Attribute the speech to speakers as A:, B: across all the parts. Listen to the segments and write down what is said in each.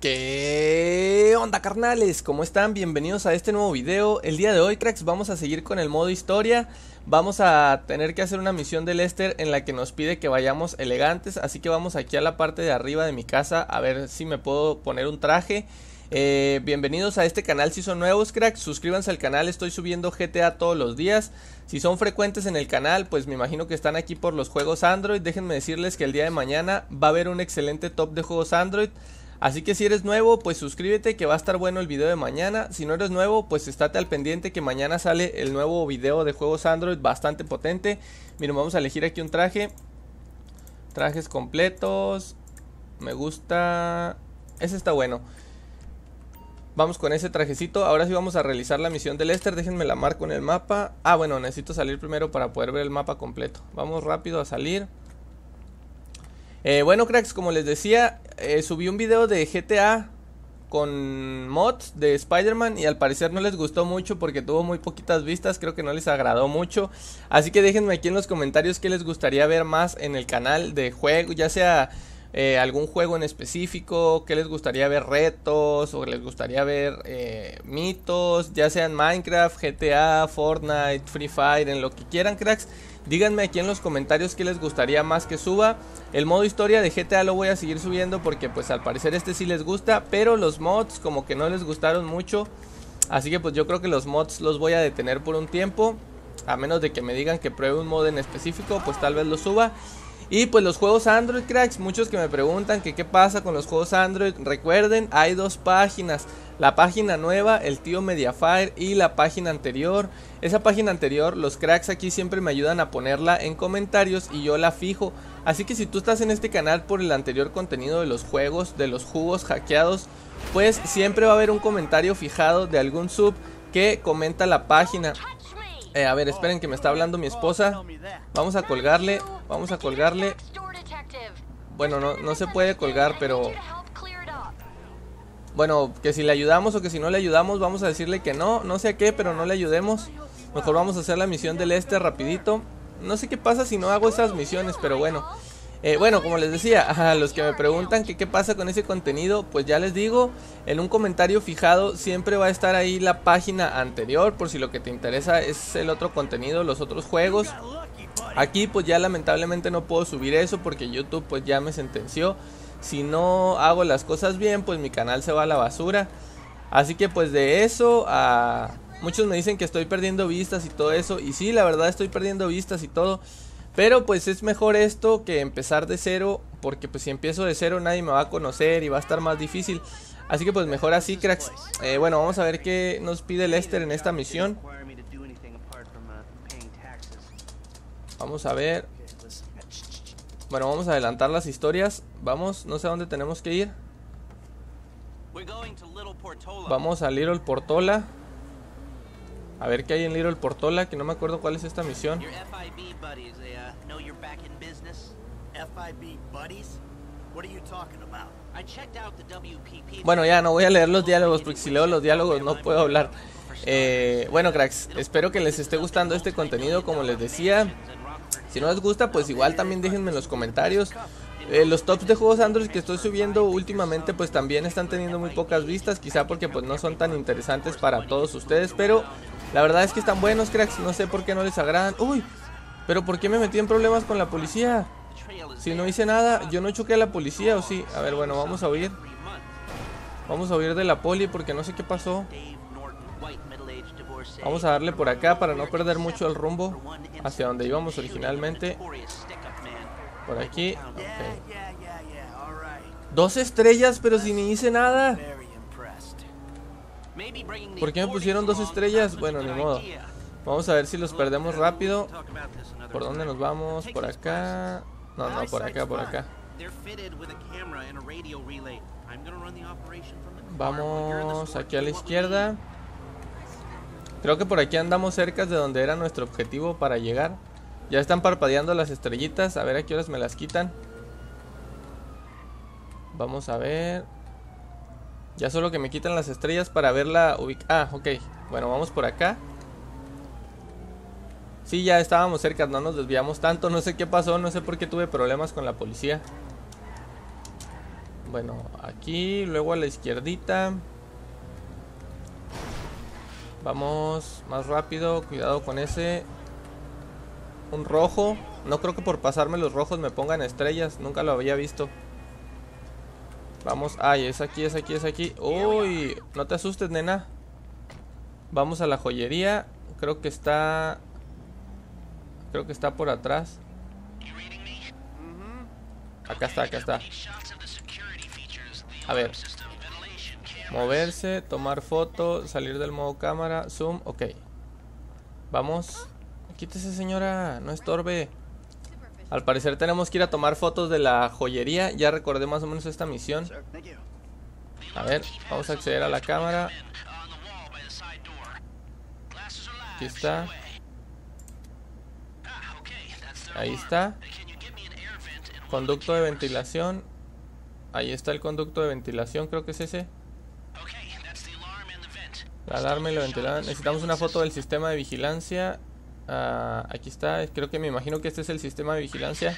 A: ¿Qué onda, carnales? ¿Cómo están? Bienvenidos a este nuevo video. El día de hoy, cracks, vamos a seguir con el modo historia. Vamos a tener que hacer una misión de Lester en la que nos pide que vayamos elegantes. Así que vamos aquí a la parte de arriba de mi casa a ver si me puedo poner un traje. Bienvenidos a este canal si son nuevos, cracks. Suscríbanse al canal, estoy subiendo GTA todos los días. Si son frecuentes en el canal, pues me imagino que están aquí por los juegos Android. Déjenme decirles que el día de mañana va a haber un excelente top de juegos Android. Así que si eres nuevo, pues suscríbete, que va a estar bueno el video de mañana. Si no eres nuevo, pues estate al pendiente que mañana sale el nuevo video de juegos Android bastante potente. Miren, vamos a elegir aquí un traje. Trajes completos. Me gusta. Ese está bueno. Vamos con ese trajecito. Ahora sí vamos a realizar la misión de Lester. Déjenme la marco en el mapa. Ah, bueno, necesito salir primero para poder ver el mapa completo. Vamos rápido a salir. Bueno, cracks, como les decía, subí un video de GTA con mods de Spider-Man y al parecer no les gustó mucho porque tuvo muy poquitas vistas, creo que no les agradó mucho. Así que déjenme aquí en los comentarios qué les gustaría ver más en el canal de juego, ya sea algún juego en específico, qué les gustaría ver, retos, o les gustaría ver mitos, ya sean Minecraft, GTA, Fortnite, Free Fire, en lo que quieran, cracks. Díganme aquí en los comentarios qué les gustaría más que suba. El modo historia de GTA lo voy a seguir subiendo porque pues al parecer este sí les gusta, pero los mods como que no les gustaron mucho. Así que pues yo creo que los mods los voy a detener por un tiempo. A menos de que me digan que pruebe un mod en específico, pues tal vez lo suba. Y pues los juegos Android, cracks, muchos que me preguntan que qué pasa con los juegos Android. Recuerden, hay dos páginas. La página nueva, el tío Mediafire, y la página anterior. Esa página anterior, los cracks aquí siempre me ayudan a ponerla en comentarios y yo la fijo. Así que si tú estás en este canal por el anterior contenido de los juegos, de los jugos hackeados, pues siempre va a haber un comentario fijado de algún sub que comenta la página. A ver, esperen que me está hablando mi esposa. Vamos a colgarle, vamos a colgarle. Bueno, no se puede colgar, pero... Bueno, que si le ayudamos o que si no le ayudamos, vamos a decirle que no sé a qué, pero no le ayudemos. Mejor vamos a hacer la misión del Lester rapidito. No sé qué pasa si no hago esas misiones, pero bueno. Bueno, como les decía, a los que me preguntan que qué pasa con ese contenido, pues ya les digo, en un comentario fijado siempre va a estar ahí la página anterior, por si lo que te interesa es el otro contenido, los otros juegos. Aquí pues ya lamentablemente no puedo subir eso porque YouTube pues ya me sentenció. Si no hago las cosas bien, pues mi canal se va a la basura. Así que pues de eso a... Muchos me dicen que estoy perdiendo vistas y todo eso. Y sí, la verdad estoy perdiendo vistas y todo. Pero pues es mejor esto que empezar de cero. Porque pues si empiezo de cero nadie me va a conocer y va a estar más difícil. Así que pues mejor así, cracks. Bueno, vamos a ver qué nos pide Lester en esta misión. Vamos a ver. Bueno, vamos a adelantar las historias. Vamos, no sé a dónde tenemos que ir. Vamos a Little Portola. A ver qué hay en Little Portola, que no me acuerdo cuál es esta misión. Bueno, ya no voy a leer los diálogos porque si leo los diálogos no puedo hablar. Bueno, cracks, espero que les esté gustando este contenido, como les decía. Si no les gusta, pues igual también déjenme en los comentarios. Los tops de juegos Android que estoy subiendo últimamente pues también están teniendo muy pocas vistas. Quizá porque pues no son tan interesantes para todos ustedes, pero la verdad es que están buenos, cracks. No sé por qué no les agradan. Uy, pero ¿por qué me metí en problemas con la policía? Si no hice nada, yo no choqué a la policía, ¿o sí? A ver, bueno, vamos a huir. Vamos a huir de la poli porque no sé qué pasó. Vamos a darle por acá para no perder mucho el rumbo hacia donde íbamos originalmente. Por aquí, okay. 2 estrellas, pero si ni hice nada. ¿Por qué me pusieron 2 estrellas? Bueno, ni modo. Vamos a ver si los perdemos rápido. ¿Por dónde nos vamos? ¿Por acá? No, por acá, por acá. Vamos aquí a la izquierda. Creo que por aquí andamos cerca de donde era nuestro objetivo para llegar. Ya están parpadeando las estrellitas. A ver a qué horas me las quitan. Vamos a ver. Ya solo que me quitan las estrellas para verla ubicar. Ah, ok. Bueno, vamos por acá. Sí, ya estábamos cerca, no nos desviamos tanto. No sé qué pasó, no sé por qué tuve problemas con la policía. Bueno, aquí, luego a la izquierdita. Vamos más rápido, cuidado con ese. Un rojo. No creo que por pasarme los rojos me pongan estrellas, nunca lo había visto. Vamos, ay, es aquí, es aquí, es aquí. Uy, no te asustes, nena. Vamos a la joyería. Creo que está por atrás. Acá está, acá está. A ver. Moverse, tomar foto, salir del modo cámara, zoom, ok. Vamos. Quítese, señora, no estorbe. Al parecer tenemos que ir a tomar fotos de la joyería. Ya recordé más o menos esta misión. A ver, vamos a acceder a la cámara. Aquí está. Ahí está. Conducto de ventilación. Ahí está el conducto de ventilación, creo que es ese. La alarma y la ventilación. Necesitamos una foto del sistema de vigilancia. Aquí está, creo que me imagino que este es el sistema de vigilancia.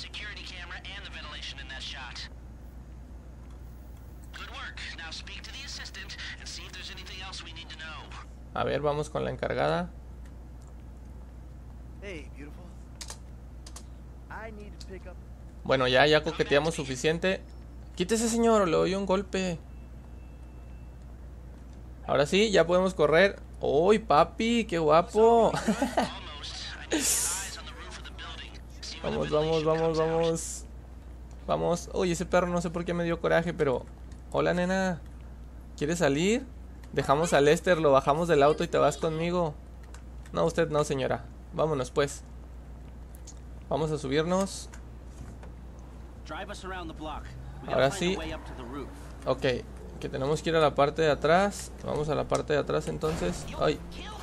A: A ver, vamos con la encargada. Bueno, ya coqueteamos suficiente. Quítese, señor, le doy un golpe. Ahora sí, ya podemos correr. ¡Uy, papi! ¡Qué guapo! Vamos, vamos, vamos, vamos. Vamos. Uy, ese perro no sé por qué me dio coraje, pero... Hola, nena. ¿Quieres salir? Dejamos a Lester, lo bajamos del auto y te vas conmigo. No, usted no, señora. Vámonos, pues. Vamos a subirnos. Ahora sí. Ok, que tenemos que ir a la parte de atrás. Vamos a la parte de atrás entonces. Ay.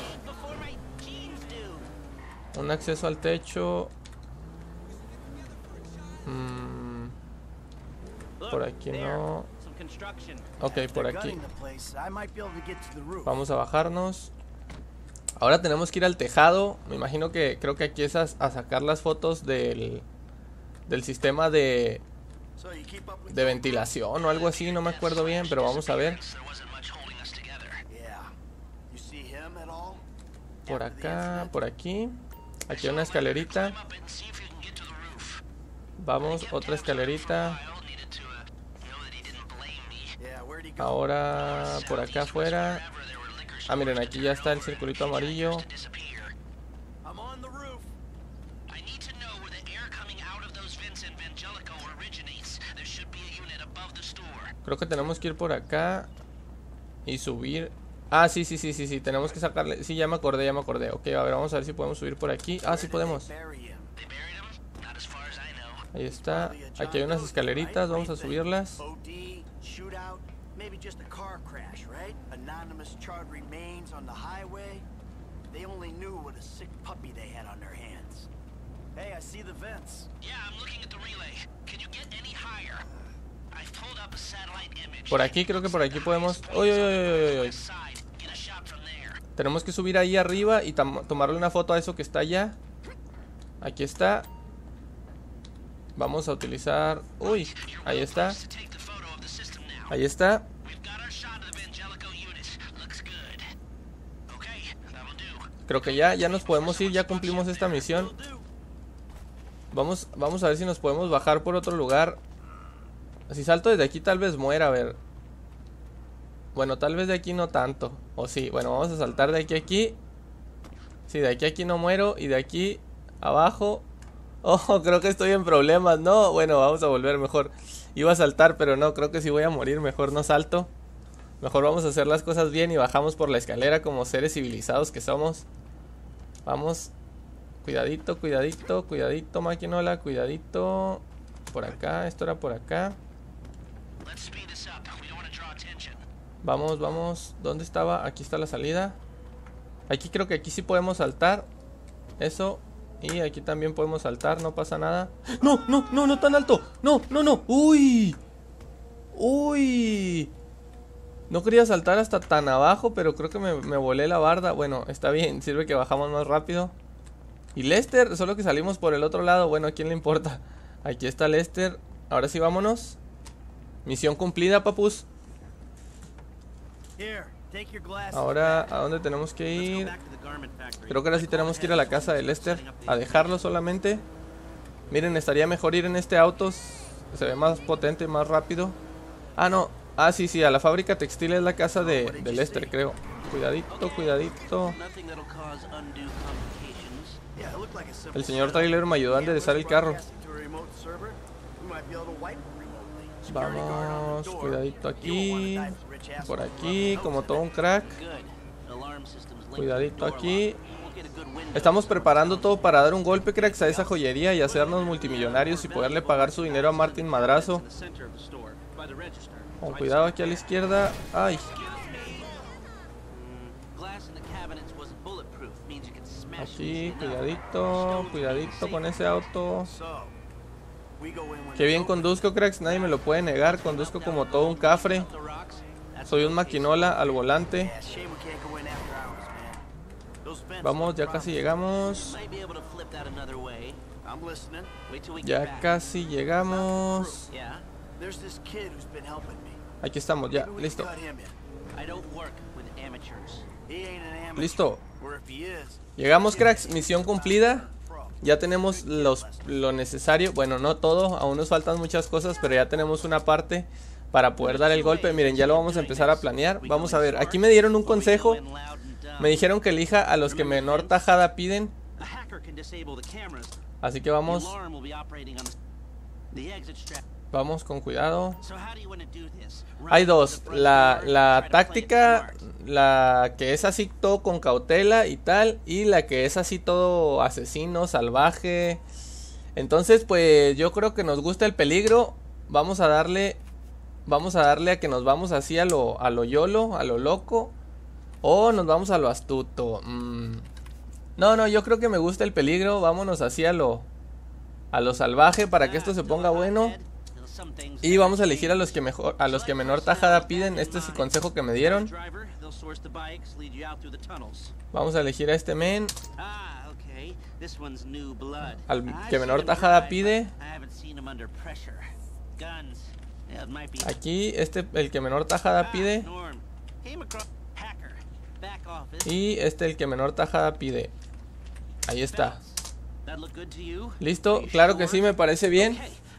A: Un acceso al techo. Por aquí no. Ok, por aquí. Vamos a bajarnos. Ahora tenemos que ir al tejado. Me imagino que creo que aquí es a sacar las fotos del sistema de ventilación o algo así, no me acuerdo bien, pero vamos a ver. Por acá, por aquí. Aquí hay una escalerita. Vamos, otra escalerita. Ahora por acá afuera. Ah, miren, aquí ya está el circulito amarillo. Creo que tenemos que ir por acá y subir. Ah, sí, tenemos que sacarle. Sí, ya me acordé, Ok, a ver, vamos a ver si podemos subir por aquí. Ah, sí podemos. Ahí está. Aquí hay unas escaleritas, vamos a subirlas. Por aquí, creo que por aquí podemos. Uy, uy, uy, uy, uy. Tenemos que subir ahí arriba y tomarle una foto a eso que está allá. Aquí está. Vamos a utilizar. Uy, ahí está. Ahí está. Creo que ya nos podemos ir, ya cumplimos esta misión. Vamos a ver si nos podemos bajar por otro lugar. Si salto desde aquí tal vez muera, a ver. Bueno, tal vez de aquí no tanto. O sí, bueno, vamos a saltar de aquí a aquí. Sí, de aquí a aquí no muero. Y de aquí abajo. Oh, creo que estoy en problemas, no. Bueno, vamos a volver mejor. Iba a saltar, pero no, creo que sí voy a morir. Mejor no salto. Mejor vamos a hacer las cosas bien y bajamos por la escalera como seres civilizados que somos. Vamos. Cuidadito, cuidadito, cuidadito, maquinola, cuidadito. Por acá, esto era por acá. Vamos, vamos. ¿Dónde estaba? Aquí está la salida. Aquí creo que aquí sí podemos saltar. Eso. Y aquí también podemos saltar, no pasa nada. ¡No, no, no, no tan alto! ¡No, no, no! ¡Uy! ¡Uy! No quería saltar hasta tan abajo, pero creo que me volé la barda. Bueno, está bien, sirve que bajamos más rápido. Y Lester, solo que salimos por el otro lado. Bueno, ¿a quién le importa? Aquí está Lester. Ahora sí, vámonos. Misión cumplida, papus. Ahora, ¿a dónde tenemos que ir? Creo que ahora sí tenemos que ir a la casa de Lester, a dejarlo solamente. Miren, estaría mejor ir en este auto. Se ve más potente, más rápido. Ah, no. Ah, sí, sí, a la fábrica textil es la casa de Lester, creo. Cuidadito, cuidadito. El señor Tyler me ayudó a enderezar el carro. Vamos, cuidadito aquí. Por aquí, como todo un crack. Cuidadito aquí. Estamos preparando todo para dar un golpe, cracks, a esa joyería y hacernos multimillonarios y poderle pagar su dinero a Martin Madrazo. Con cuidado aquí a la izquierda. Ay. Aquí, cuidadito, cuidadito con ese auto. Qué bien conduzco, cracks, nadie me lo puede negar. Conduzco como todo un cafre. Soy un maquinola al volante. Vamos, ya casi llegamos. Ya casi llegamos. Aquí estamos, ya, listo. Listo. Llegamos, cracks, misión cumplida. Ya tenemos lo necesario. Bueno, no todo, aún nos faltan muchas cosas, pero ya tenemos una parte para poder dar el golpe. Miren, ya lo vamos a empezar a planear. Vamos a ver, aquí me dieron un consejo. Me dijeron que elija a los que menor tajada piden. Así que vamos. Vamos con cuidado. Hay dos. La táctica, la que es así todo con cautela y tal, y la que es así todo asesino, salvaje. Entonces, pues yo creo que nos gusta el peligro. Vamos a darle a que nos vamos así a lo YOLO, a lo loco. O nos vamos a lo astuto. No, yo creo que me gusta el peligro. Vámonos así a lo salvaje para que esto se ponga bueno. Y vamos a elegir a los que menor tajada piden. Este es el consejo que me dieron. Vamos a elegir a este men. Al que menor tajada pide. Aquí, el que menor tajada pide. Y el que menor tajada pide. Ahí está. ¿Listo? Claro que sí, me parece bien.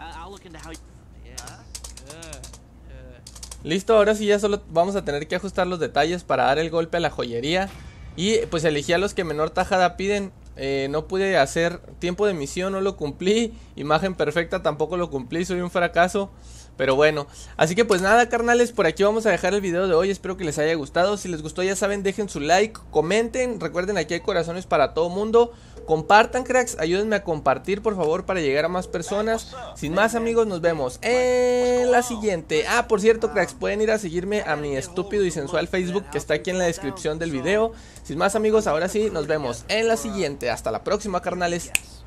A: Listo, ahora sí ya solo vamos a tener que ajustar los detalles para dar el golpe a la joyería. Y pues elegí a los que menor tajada piden. No pude hacer tiempo de misión, no lo cumplí. Imagen perfecta tampoco lo cumplí, soy un fracaso. Pero bueno, así que pues nada, carnales, por aquí vamos a dejar el video de hoy. Espero que les haya gustado. Si les gustó, ya saben, dejen su like, comenten. Recuerden, aquí hay corazones para todo mundo. Compartan, cracks, ayúdenme a compartir, por favor, para llegar a más personas. Sin más, amigos, nos vemos en la siguiente. Ah, por cierto, cracks, pueden ir a seguirme a mi estúpido y sensual Facebook, que está aquí en la descripción del video. Sin más, amigos, ahora sí, nos vemos en la siguiente. Hasta la próxima, carnales.